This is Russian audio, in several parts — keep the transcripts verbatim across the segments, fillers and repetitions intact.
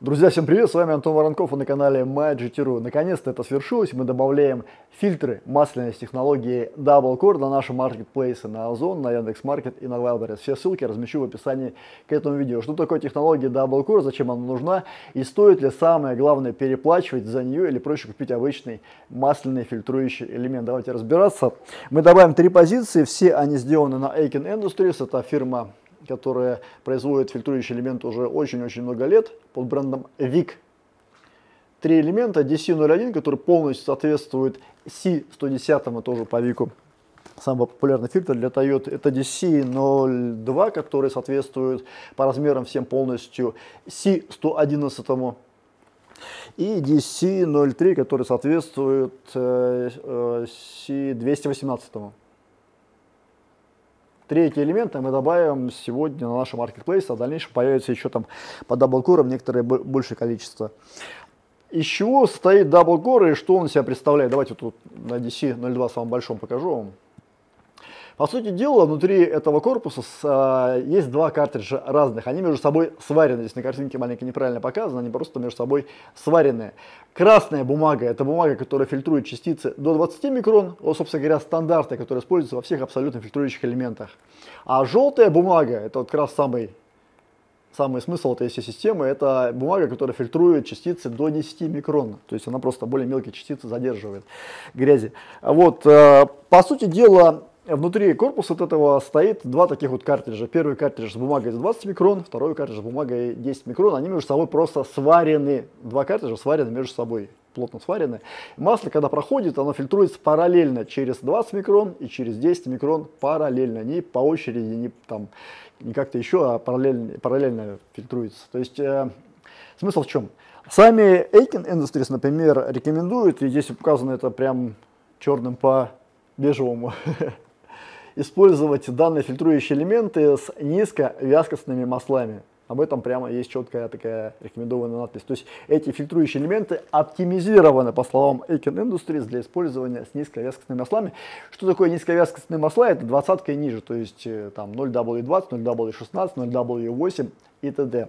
Друзья, всем привет, с вами Антон Воронков и на канале MyGT.ru. Наконец-то это свершилось, мы добавляем фильтры масляной с технологией Double Core на наши маркетплейсы на Озон, на Яндекс.Маркет и на Wildberries. Все ссылки размещу в описании к этому видео. Что такое технология Double Core, зачем она нужна и стоит ли, самое главное, переплачивать за нее или проще купить обычный масляный фильтрующий элемент. Давайте разбираться. Мы добавим три позиции, все они сделаны на Aiken Industries, это фирма, которая производит фильтрующий элемент уже очень-очень много лет под брендом вик. Три элемента: ди си ноль один, который полностью соответствует си сто десять, тоже по вику. Самый популярный фильтр для Toyota. Это ди си ноль два, который соответствует по размерам всем полностью си сто одиннадцать. И ди си ноль три, который соответствует э, э, си двести восемнадцать. Третий элемент мы добавим сегодня на нашем маркетплейсе, а в дальнейшем появится еще там по Double Core некоторое большее количество. Из чего состоит Double Core и что он себя представляет? Давайте тут на ди си ноль два самом большом покажу вам. По сути дела, внутри этого корпуса с, а, есть два картриджа разных. Они между собой сварены. Здесь на картинке маленько неправильно показано, они просто между собой сварены. Красная бумага — это бумага, которая фильтрует частицы до двадцати микрон. Вот, собственно говоря, стандарты, которые используются во всех абсолютно фильтрующих элементах. А желтая бумага — это вот как раз самый, самый смысл этой всей системы. Это бумага, которая фильтрует частицы до десяти микрон. То есть она просто более мелкие частицы задерживает грязи. Вот, э, по сути дела, внутри корпуса от этого стоит два таких вот картриджа. Первый картридж с бумагой за двадцать микрон, второй картридж с бумагой десять микрон. Они между собой просто сварены. Два картриджа сварены между собой, плотно сварены. Масло, когда проходит, оно фильтруется параллельно через двадцать микрон и через десять микрон параллельно. Не по очереди, не, там, не как-то еще, а параллельно, параллельно фильтруется. То есть э, смысл в чем? Сами Aiken Industries, например, рекомендуют, и здесь указано это прям черным по бежевому, использовать данные фильтрующие элементы с низковязкостными маслами. Об этом прямо есть четкая такая рекомендованная надпись. То есть эти фильтрующие элементы оптимизированы, по словам Aiken Industries, для использования с низковязкостными маслами. Что такое низковязкостные масла? Это двадцатка и ниже, то есть там ноль дабл ю двадцать, ноль дабл ю шестнадцать, ноль дабл ю восемь и т.д.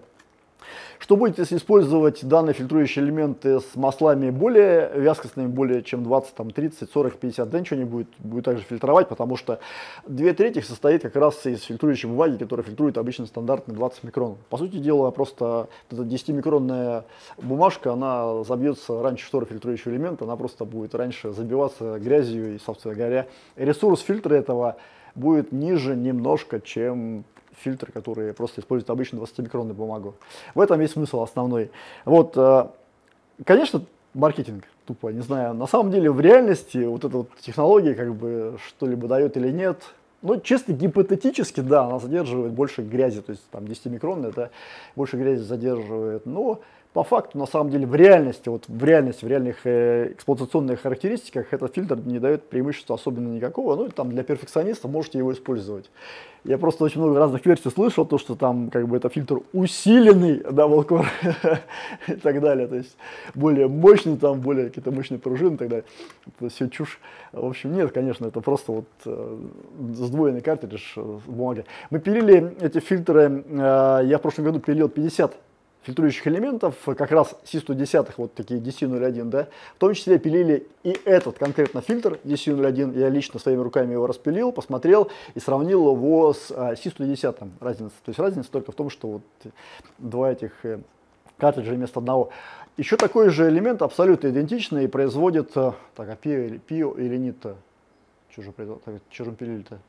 Что будет, если использовать данные фильтрующие элементы с маслами более вязкостными, более чем двадцать, там, тридцать, сорок, пятьдесят? Да ничего не будет, будет также фильтровать, потому что две трети состоит как раз из фильтрующей бумаги, которая фильтрует обычно стандартный двадцать микрон. По сути дела, просто эта десятимикронная бумажка, она забьется раньше шторы фильтрующего элемента, она просто будет раньше забиваться грязью, и, собственно говоря, ресурс фильтра этого будет ниже немножко, чем фильтр, который просто использует обычную двадцатимикронную бумагу. В этом есть смысл основной. Вот, конечно, маркетинг, тупо, не знаю, на самом деле в реальности вот эта вот технология как бы что-либо дает или нет. Ну, чисто гипотетически, да, она задерживает больше грязи, то есть там десятимикронная, это больше грязи задерживает, но по факту, на самом деле, в реальности, вот в реальности, в реальных э, эксплуатационных характеристиках этот фильтр не дает преимущества особенно никакого. Ну, там для перфекциониста можете его использовать. Я просто очень много разных версий слышал, то, что там как бы это фильтр усиленный Double Core и так далее. То есть более мощный, там более какие-то мощные пружины и так далее. Это все чушь. В общем, нет, конечно, это просто вот э, сдвоенный картридж э, с бумагой. Мы пилили эти фильтры, э, я в прошлом году пилил пятьдесят фильтрующих элементов, как раз си сто десять, вот такие ди си ноль один, да, в том числе пилили и этот конкретно фильтр ди си ноль один, я лично своими руками его распилил, посмотрел и сравнил его с а, си сто десять, разница, то есть разница только в том, что вот два этих э, картриджа вместо одного. Еще такой же элемент абсолютно идентичный и производит, так, а пио или, пио или нет-то, что же, что же пилили-то?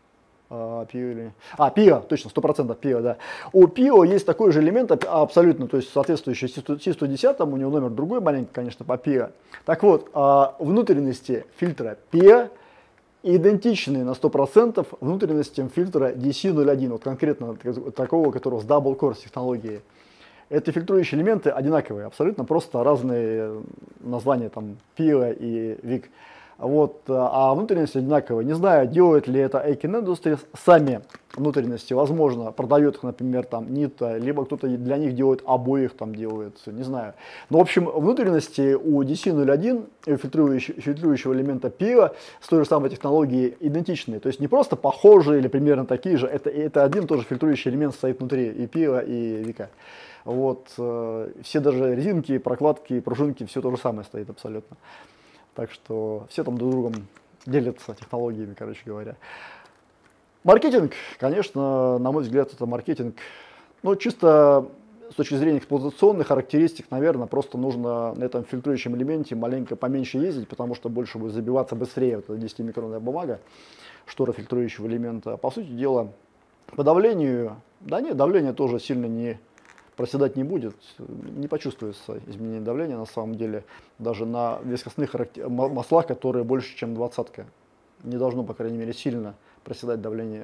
А, пио или... а, пио, точно, сто процентов пио, да. У пио есть такой же элемент, абсолютно, то есть соответствующий си сто десять, у него номер другой маленький, конечно, по пио. Так вот, а, внутренности фильтра пио идентичны на сто процентов внутренностям фильтра ди си ноль один, вот конкретно такого, которого с Double Core технологией. Эти фильтрующие элементы одинаковые, абсолютно, просто разные названия, там, пио и вик. Вот, а внутренность одинаковая. Не знаю, делают ли это Aiken Industries сами. внутренности, возможно, продает их, например, там Нита, либо кто-то для них делает обоих, там делает, не знаю. Но, в общем, внутренности у ди си ноль один, фильтрующего, фильтрующего элемента пива, с той же самой технологией идентичные. То есть не просто похожие или примерно такие же, это, это один тоже фильтрующий элемент стоит внутри и пива, и века. Вот, э, все даже резинки, прокладки, пружинки, все то же самое стоит абсолютно. Так что все там друг другом делятся технологиями, короче говоря. Маркетинг, конечно, на мой взгляд, это маркетинг, ну, чисто с точки зрения эксплуатационных характеристик, наверное, просто нужно на этом фильтрующем элементе маленько поменьше ездить, потому что больше будет забиваться быстрее вот эта десятимикронная бумага, штора фильтрующего элемента. По сути дела, по давлению, да нет, давление тоже сильно не проседать не будет, не почувствуется изменение давления на самом деле, даже на вескостных характер... маслах, которые больше, чем двадцатка, не должно, по крайней мере, сильно проседать давление.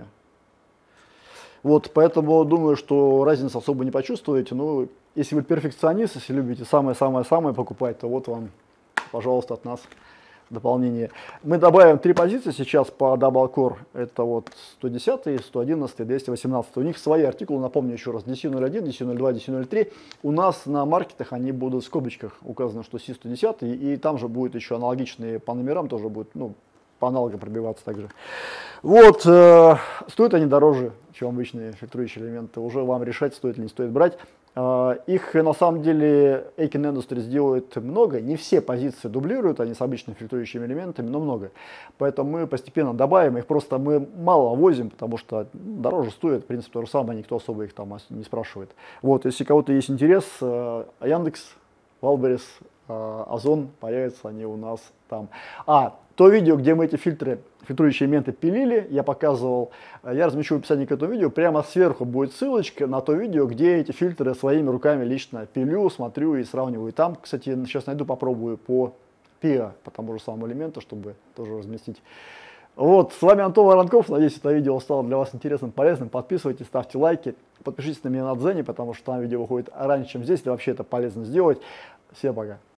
Вот, поэтому думаю, что разницы особо не почувствуете. Но если вы перфекционист, если любите самое-самое-самое покупать, то вот вам, пожалуйста, от нас дополнение. Мы добавим три позиции сейчас по Double Core. Это вот сто десять, сто одиннадцать, двести восемнадцать. У них свои артикулы, напомню еще раз, ди си ноль один, ди си ноль два, ди си ноль три. У нас на маркетах они будут в скобочках указано, что си сто десять, и, и там же будет еще аналогичные по номерам, тоже будет, ну, по аналогам пробиваться также. Вот, э, стоят они дороже, чем обычные фильтрующие элементы. Уже вам решать, стоит или не стоит брать. Э, их на самом деле Aiken Industries делает много. Не все позиции дублируют они с обычными фильтрующими элементами, но много. Поэтому мы постепенно добавим их. Просто мы мало возим, потому что дороже стоит. В принципе, то же самое, никто особо их там не спрашивает. Вот, если у кого-то есть интерес, э, Яндекс, Валберес, э, Озон, появятся они у нас там. А, то видео, где мы эти фильтры, фильтрующие элементы пилили, я показывал, я размещу в описании к этому видео, прямо сверху будет ссылочка на то видео, где эти фильтры своими руками лично пилю, смотрю и сравниваю. Там, кстати, сейчас найду, попробую по пиа, по тому же самому элементу, чтобы тоже разместить. Вот, с вами Антон Воронков, надеюсь, это видео стало для вас интересным, полезным. Подписывайтесь, ставьте лайки, подпишитесь на меня на Дзене, потому что там видео выходит раньше, чем здесь, если вообще это полезно сделать. Всем пока.